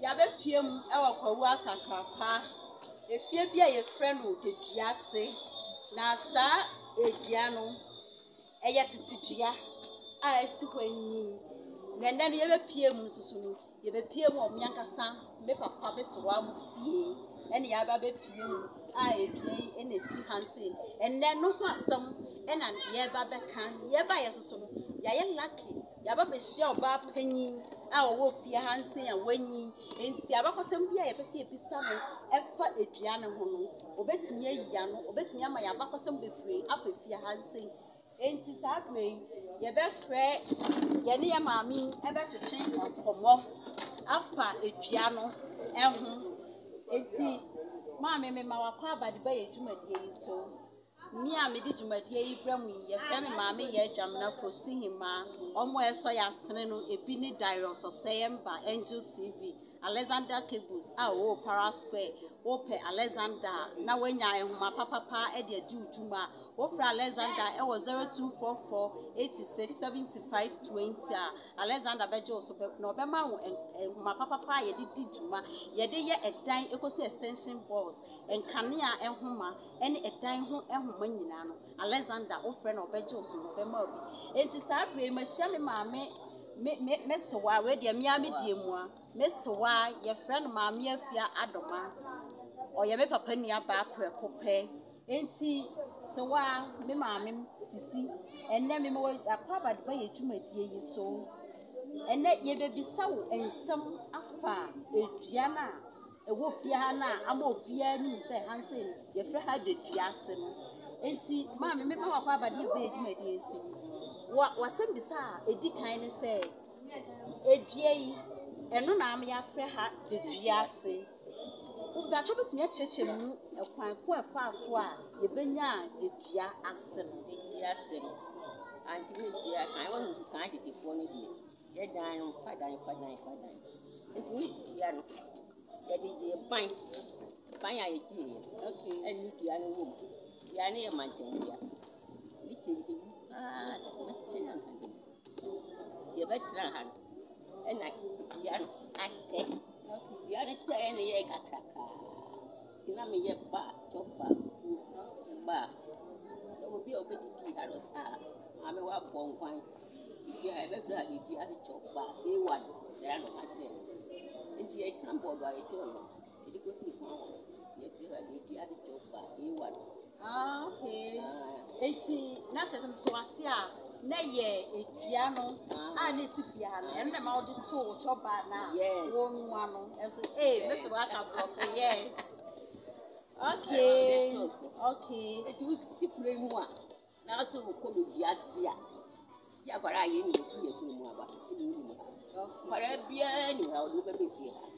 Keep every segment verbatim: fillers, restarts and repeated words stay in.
yabe piem ewa kwahu Asakraka efie bia ye frɛ no dediase na saa edua no eye titidua a esi hwanyi na nne no yebe piem susu no yebe piem omiankasa me papa be se wa mu fie ene yaba be piem a edua yi ene si hanse enne no ho asem ena yeba be kan yeba ye susu no ya ye lucky yaba be hia oba panyin a wo fie hanse a wanyi enti abakosem bia ye pese ebisa no efa edua ne ho no obetimi ayiya no obetimi ama ya abakosem befre afa fie hanse enti sabre ye be frɛ ye ne ye maami ebe twetwe nkomo afa edua no eho enti maami me ma wakwa abade ba ye dwumadie yi so mi a me di dwumadie yi bramu ye frɛ me maami ye adwamna fosi hima omo eso ya sene no ebi ni Darius Oseyemba Angel T V Alexander Cables a wo Para Square wo pe Alexander na wanya ehuma papa pa e de adi udwuma wo fra Alexander e wo zero two four four eight six seven five two zero a Alexander beje oso be na obema wo ehuma papa pa ye di di dwuma ye de ye edan ekosi extension balls enkanea ehuma ene edan ho ehuma nyina no Alexander wo fra na obeje oso no obema obi enti saa bre ma hia me maame me me me sewa we de me ame die mu a me sewa ye frɛ no maame afia adoma oye me papa nua ba preko pe enti sewa me maame sisi enne me mo akwa bade ba ye dwumadie yi so enne ye bebisa wo ensem afa edua na ewo fie ha na ama obia ni se hanse ye frɛ ha de duase no enti maame me ba akwa bade ba ye dwumadie so wa wasem bisa edi kan ne se edua yi eno na am ya frɛ ha de duase uba cho betimi akyekye mu ekwan ko efa so a ye benya de dua ase no de duase no anti ni dua kan won kan titifo no die ye dan no fa dan fa dan fa dan enti ni dua no ye de je ban ban ya ye tie okay eni dua no wo dua ne ye manten dua ni tie ah ma tie na kan tie betra han ena dua no ate dua ne tie ne ye kakaka kina me ye ba chopa fu ba obi obi di ha ro ah ame wa bon kwan dua e be bra di dua se chopa e one there no matter enti e sample do aye to no e di ko si fun ye bra di dua se chopa e one ah okay enti na tse sem to ase a na ye edua no a na si fie ha no en na ma odi to chopa na wo nwa no eso eh me se wa ka bro yes okay okay e tu ti pure mu a na so ko do dua dia ya kwara ye ni ku ye ku mu aba e ni mu kwara bia ni ha o do be be fie ha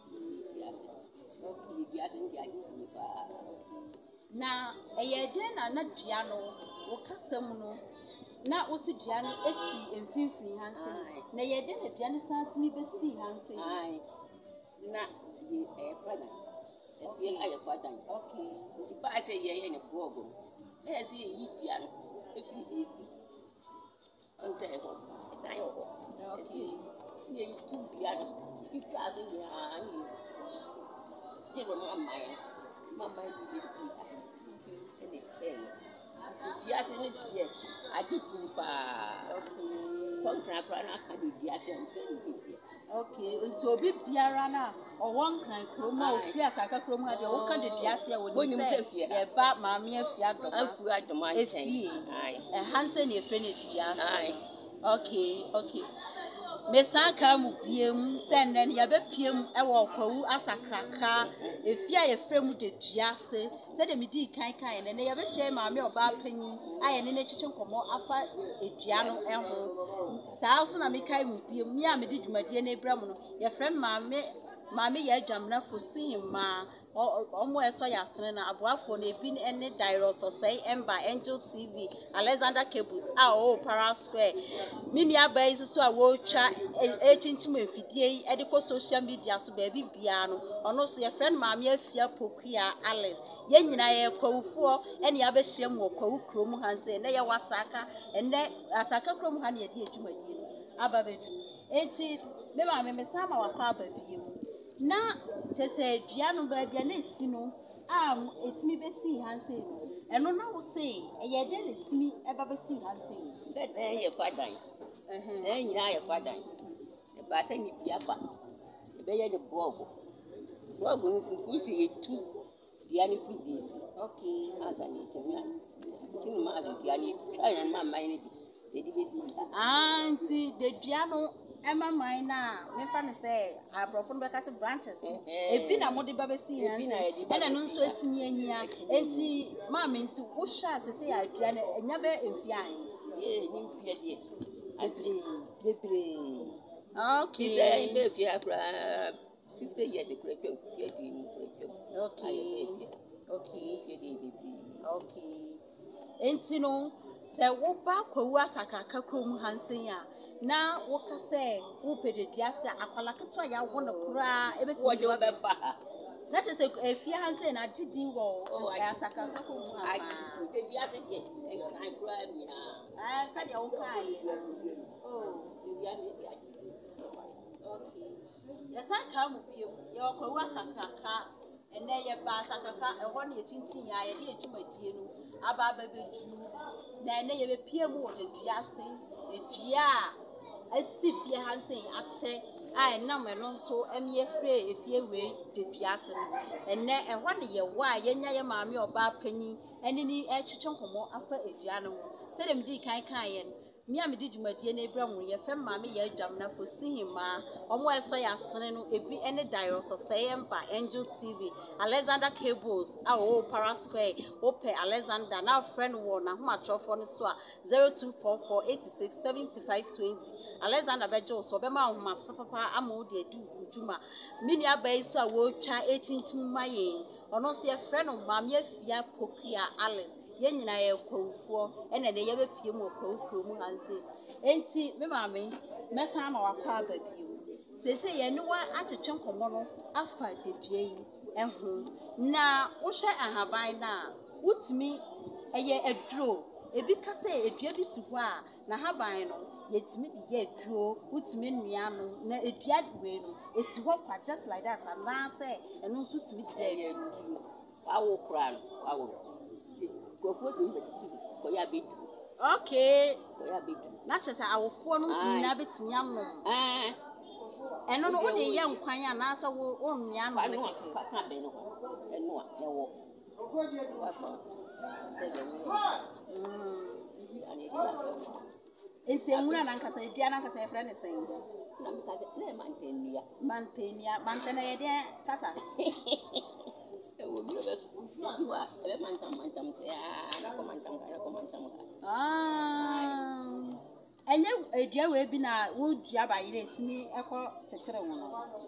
okay dua din dia ni ba na eye de na na dua no wo kasam no na wo si dua no esi emfinfin hanse na ye de na dua no santimi be si hanse ai na di e fada e bi aye fada okay nti ba se ye ye ni progo e si yi dua no e fi esi on se ho na yo ho okay ni yi tu dua no ki pra so ni a ni ti ro ma mai ma mai di si ha e de ten dua se ni die adi tu pa okay kontra pra na ka di dua se nse ni die okay nti obi biara na owon kan kroma ofi Asaka kroma de wo kan de duase a woni se ye ba maami afia doma afua doma efie eh hanse ne efe ne duase okay okay me sanka mu biem se nnen ya be piem e wo kwahu Asakraka efia ye frɛ mu de duase se de medi kan kan ne ne ya be hye maami oba panyin aye ne ne kyekye nkomo afa edua no eho saa so na me kai mu biem mi a me di dwumadie na ebra mu no ye frɛ maami maami ye adwamna fosi hima omo eso ya sene na aboafo na ebi ne Darius Oseyemba Angel T V Alexander Cables a o Para Square minua ba isusu a wo twa echinchim efidie yi e de ko social media so ba bibia no ono so ye friend maami afia pokua Alex ye nyina ye kwawufo ene ya be hye mu kwawu krom hanse ne ye wasaka ene Asaka krom ha ne ye di adwumadie aba bedu enti me maami me sama wakwa aba biem na chese dua no ba bia na esi no am etimi besi hanse no eno na wo sei eye de na etimi eba besi hanse de de ye fadan eh eh nyina ye fadan e ba ta ni bia ba e be ye de blog blog ni ti ye tu dia ni fi dis okay asa ni temi an tin ma de dia ni try na ma mai ni de di besi anti de dua no ema mai na me fa ne se abrofo no be ka se branches ebi na mo de ba besi hanse e na no nso etimi anyia enti ma me nti wo sha se se ya dua na enya be emfi an eh ni mfie de abre bebre okay say be fi akra fifty years de kura pe ye di ni kura pe okay okay okay okay enti no se wo ba kwahu Asakraka krom hansen ya na wo ka se wo pededua se akwala keto ya wo no kura ebeti wo de be fa na te se efie hansen na gidin wo Asakraka krom ha a de dia de de kan kura mi na ah sa dia wo kai oh de dia mi dia okay ya sa ka mu piem ya kwahu Asakraka ene ye ba Asakraka e ho na ye chinchin ya ye de adwumadie no aba aba bedu na ene ye be piem wo de dua se edua asifie hansen ache a enam eno nso emie fre efie we de dua se no ene e ho de ye wa ye nya ye maame oba panyi ene ni e twetwe nkomo afa edua no se dem di kan kan ye mi am di dwumadie na ebra mu ye fem maame ye adwam na fosihima omo eso ya sene no ebi ene dairos oseyemba Angel T V Alexander Cables a o Para Square ope Alexander na friend wo na homa trofo no so a zero two four four eight six seven five two zero Alexander bejo so be ma homa papa ama de adu dwuma minu abai so a wo twa echinchim mayen ono so ye friend maame afia Pokia Alice ye nyina ye kwofo ene ne ye be pie mu kwofo mu hanse enti me maame mesa ma wakwa ababio sese ye ne wa akyekye nkomo no afa dedue yi eho na wo hye ahaban na wutimi eye aduro ebi kase edua bi si ho a na haban no yetimi de ye aduro wutimi nnua no na edua we no esi ho kwa just like that and na say eno nso timi de ye aduro awo kura no awo Kofo ni betiti ko ya bedu okay ko ya bedu na chese awofo no na betimi anom eh eno no wo de ye nkwan ya na asa wo onua no ne keke ka ka be no eno a ne wo wa so se de no ani di enti enwura na nkasa edua na nkasa efra ne sen na mi ka na mantenia mantenia mantena ye de kasa ewo bi be diwa e mantam mantam ya na ko mantam na ko mantam ah enye edua we bi na wo dua ba yire etimi ekọ kyekere wo no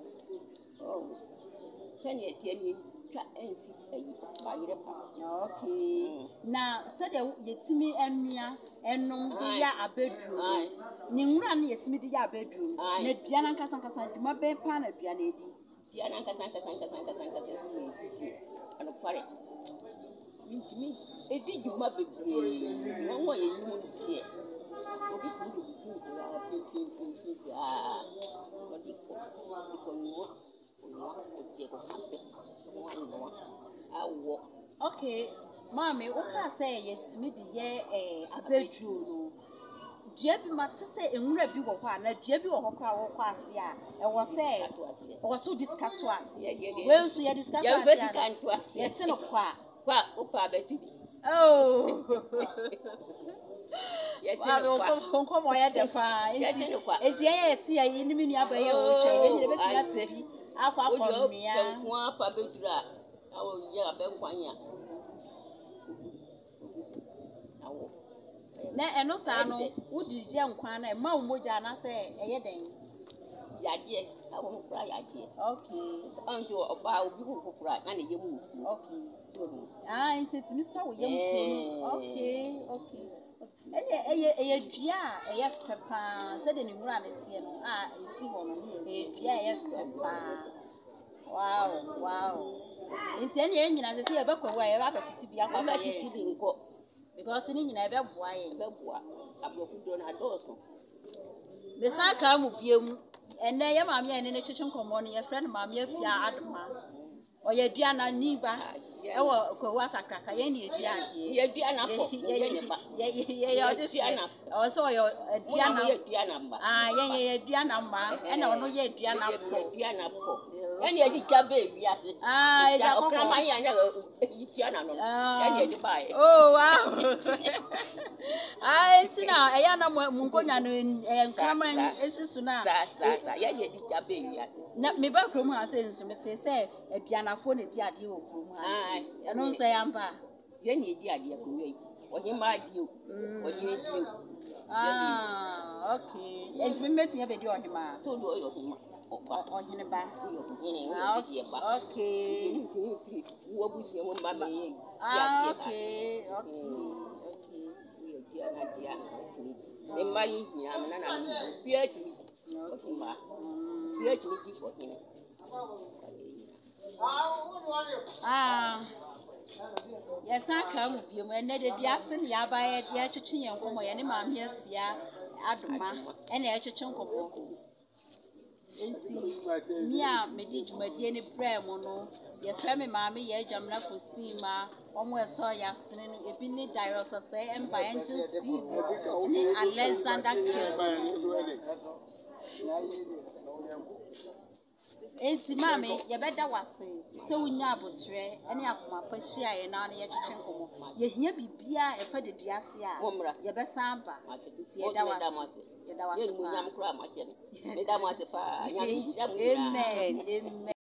oh sene etie ni twa ensi ayi ba yire pa okay na se de yetimi enua enum di ya abedru ni nwura na yetimi di ya abedru na dua na nkasa nkasa duma be pa na dua na edi dia na nkasa nkasa nkasa nkasa nkasa ni edi ano pare mintimi edi duma bebre won ye yimu tie obi ku du ku se ya pe pe pe pe ah odi ko ko no no o tie ko hape no no awo okay mami o ka say yetimi di ye eh abedru no dua bi matse enwura bi wo kwa na dua bi wo ho kwa wo kwa ase a e wo say wo so diskato ase we nso ye diskato ase ye te no kwa kwa opa betibi oh ye te no kwa ko ko mo ye de fa ye te no kwa enti ye ti ya ni mi nua ba ye o twa ye ni be ti ate bi akwa akwa nua o ko apa bedura awo ye abe kwanya awo na eno sa no wudi je nkwan na ma wo moja na se eye den yaje awo mo kura yaje okay anti oba obi ko kura na ne yemu okay ah enti timi sa wo yemu ko okay okay eye eye eye dua eye fepa se de ni nwura ne tie no ah esi ho no eye dua eye fepa wow wow enti ene ye nyina se se ye bekwa wa ye ba petiti bia kwa ba petiti bi nko because ni nyina ebe boa ye ebe boa abrokudo na doso me sa ka mu piem ene ye maame ene ne twetwe nkomo no ye friend maame afia adoma oye dua na niba e wo kwahu asakraka ye ne dua ade ye dua na po ye ne ba ye ye ye ode dua na o so yo dua na ye dua na mba ah ye ye dua na mba e na ono ye dua na po dua na po e ne di ka be wi ase ah e ja ko okra ma ya na yi dua na no e ne di ba e oh wow ah entina e ya na mu nkonya no nkraman esisu na sa sa sa ye ne di ka be wi ase na me ba krom ha se nsu mete se aduanafo ne di ade o krom ha ah eno nso ya mba ye ne di ade ko wi ohi ma di o ohi ne di o ah okay enti me meti me be di ohi ma to do yo ohi ma ohi ne ba yo ohi ne ah okay wo bu si mo ba me ye ah okay okay okay yo di ana di ana ti mi me ma yi ni am na na mi bi e ti mi ohi ma bi e ti mi di ohi ne ah yes aka mu bi mu ene de biase ne ya ba ye ya twetwe yen komo ye ne maame afia adoma ene ya twetwe nkomo enti mi a me di dwumadie ne brɛ mu no ye fɛ me maame ye adwamna kosima omo eso ya sene no ebi ne director say emba engine T V ne Alexander enti maame ye bɛda wase sɛ wonya abotre ene akoma pa hia ye na ye twetwe nkomo ye hia bibia e fa de duase a ye bɛsan ba enti ye da wase ye da wase pa me da mo ate pa nya ni amen amen